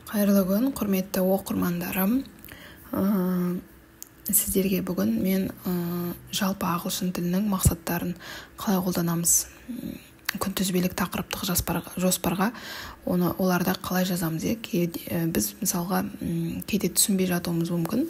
Қайырлы күн, құрметті оқырмандарым. Сіздерге бүгін мен жалпы ағылшын тілінің мақсаттарын қалай қолданамыз, күнтізбелік тақырыптық жоспарға оларды қалай жазамыз. Біз мысалға кейде түсінбей жатуымыз мүмкін.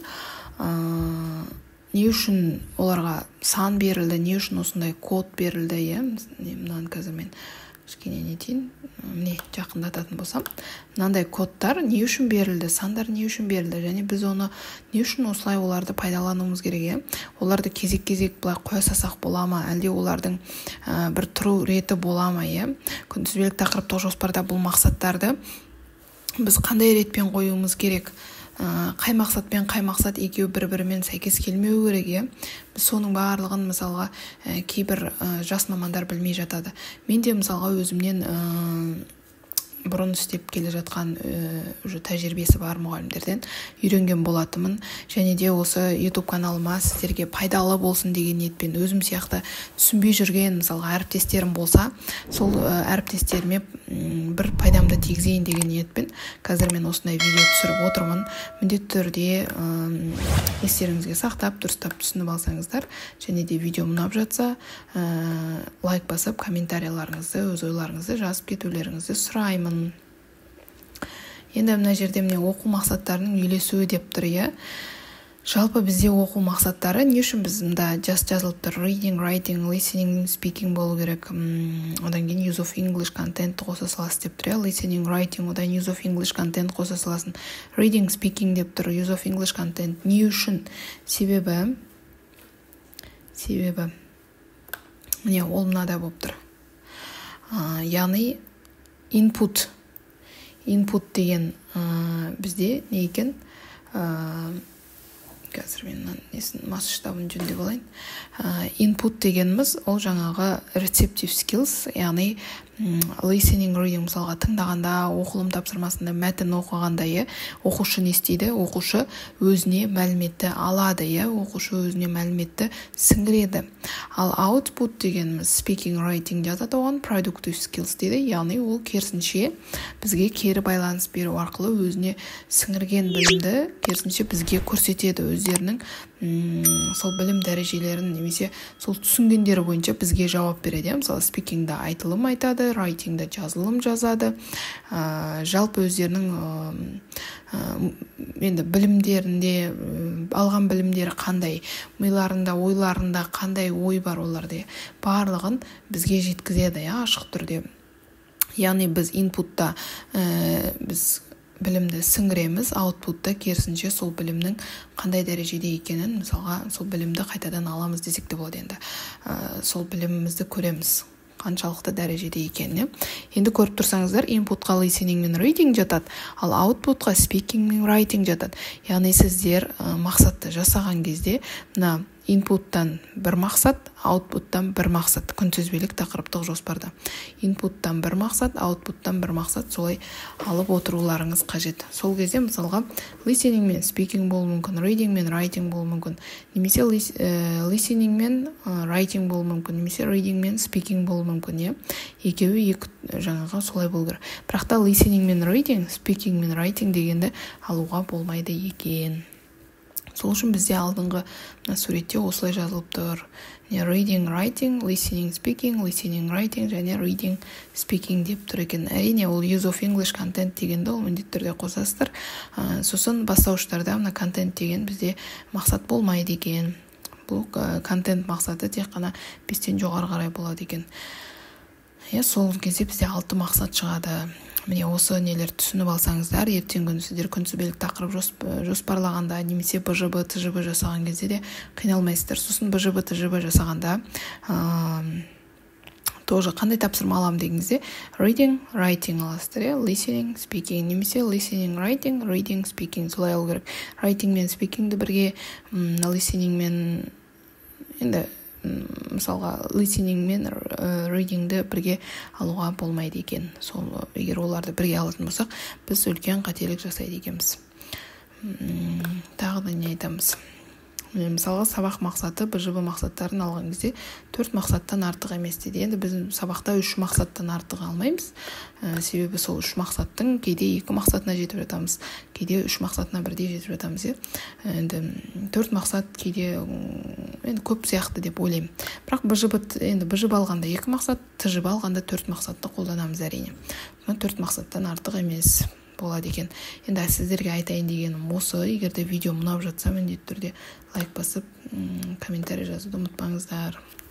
Не үшін оларға сан берілді, не үшін осындай код берілді. Мынаны қазір мен кішкене нетейін, жақындататын болсам, мынандай кодтар не үшін берілді, сандар не үшін берілді, және біз оны не үшін осылай оларды пайдалануымыз керек. Оларды кезек-кезек былай қоя салсақ бола ма, әлде олардың бір тұру реті бола ма. Күнтізбелік тақырыптық жоспарда бұл мақсаттарды біз қандай ретпен қоюымыз керек, қай мақсатпен қай мақсат екеуі бір-бірімен сәйкес келмеу керек. Біз соның барлығын мысалға кейбір жас мамандар білмей жатады. Мен де мысалға өзімнен бұрын істеп келе жатқан тәжірибесі бар мұғалімдерден үйренген болатымын. Және де осы YouTube каналыма сіздерге пайдалы болсын деген ниетпен өзім сияқты түсінбей жүрген мысалға әріптестерім болса, сол әріптестеріме бір пайдамды тигізейін деген ниетпен қазір мен осындай видео түсіріп отырмын. Міндетті түрде естеріңізге сақтап, дұрыстап түсініп алсаңыздар, және де видео ұнап жатса, лайк басып, комментарийларыңызды, өз ойларыңызды жазып кетулеріңізді сұраймын. Енді мына жерде оқу мақсаттарының үйлесуі деп тұр. Жалпы бізде оқу мақсаттары не үшін бізде жазылып тұр? Reading, writing, listening, speaking болу керек. Одан кейін use of English content қоса саласы деп тұр. Listening, writing, одан use of English content қоса саласын. Reading, speaking деп тұр. Use of English content не үшін? Себебі міне ол мынада болып тұр. Яғни input деген бізде не екен? Қазір мен масштабын жөндеп алайын. Input дегеніміз ол жаңағы receptive skills, яғни listening, reading, мысалға тыңдағанда, оқылым тапсырмасында мәтін оқығанда, оқушы не істейді? Оқушы өзіне мәліметті алады, оқушы өзіне мәліметті сіңіреді. Ал output дегеніміз speaking, writing жатады, оған productive skills дейді, яғни ол керісінше бізге кері байланыс беру арқылы өзіне сіңірген білімді керісінше бізге көрсетеді, өздерінің сол білім дәрежелерін немесе сол түсінгендері бойынша бізге жауап береді. Мысалы спикингді айтылым айтады, райтингді жазылым жазады. Жалпы өздерінің енді білімдерінде алған білімдері қандай, миларында, ойларында қандай ой бар, оларды барлығын бізге жеткізеді, ашық түрде. Яғни біз инпутта біз білімді сіңіреміз, аутпутта керісінше сол білімнің қандай дәрежеде екенін, мысалға сол білімді қайтадан аламыз десек те болады. Енді сол білімімізді көреміз қаншалықты дәрежеде екенін. Енді көріп тұрсаңыздар, инпутқа listening мен reading жатады, ал аутпутқа speaking мен writing жатады. Яғни сіздер мақсатты жасаған кезде мына инпуттан бір мақсат, аутпуттан бір мақсат, күнтізбелік тақырыптық жоспарда. Инпуттан бір мақсат, аутпуттан бір мақсат, солай алып отыруларыңыз қажет. Сол кезде мысалға listening мен speaking болу мүмкін, reading мен writing болу мүмкін, немесе listening мен writing болу мүмкін, немесе reading мен speaking болу мүмкін. Екеуі жаңағы солай болу керек. Бірақ та listening мен reading, speaking мен writing дегенді алуға болмайды екен. Сол үшін бізде алдыңғы суретте осылай жазылып тұр. Reading, writing, listening, speaking, listening, writing және reading, speaking деп тұр екен. Әрине, ол use of English content дегенді ол міндетті түрде қосасыздар. Сосын бастауыштарда мына контент деген бізде мақсат болмайды екен. Бұл контент мақсаты тек қана 5-тен жоғары қарай болады екен. Сол кезде бізде 6 мақсат шығады. Міне осы нелер түсініп алсаңыздар, ертең күні сіздер күнтізбелік тақырып жоспарлағанда, немесе БЖБ, ТЖБ жасаған кезде де қиналмайсыздар. Сосын БЖБ, ТЖБ жасағанда тоже қандай тапсырма алам дегенде reading, writing аласыздар, listening, speaking, немесе listening, writing, reading, speaking солай алу керек. Writing мен speakingді бірге, listening мен енді мысалға listening мен readingді бірге алуға болмайды екен. Сол егер оларды бірге алатын болсақ, біз үлкен қателік жасайды екенбіз. Тағы да не айтамыз? мысалға сабақ мақсаты БЖБ мақсаттарын алған кезде 4 мақсаттан артық емес дейді. Енді біз сабақта 3 мақсаттан артық алмаймыз. Себебі сол 3 мақсаттың кейде 2 мақсатына жетіп жатамыз, кейде 3 мақсатына бірдей жетіп жатамыз. Енді 4 мақсат кейде енді көп сияқты деп ойлаймын. Бірақ БЖБ алғанда 2 мақсат, ТЖБ алғанда 4 мақсатты қолданамыз әрине. 4 мақсаттан артық емес болады екен. Енді сіздерге айтайын дегенім осы. Егер де видео ұнап жатса, міндетті түрде лайк басып, комментарий жазуды ұмытпаңыздар.